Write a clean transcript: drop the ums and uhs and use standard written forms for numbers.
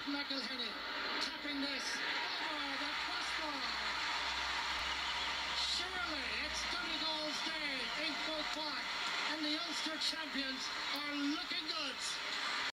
McElhinney tapping this over the crossbar. Surely it's Donegal's day in Croke Park, and the Ulster champions are looking good.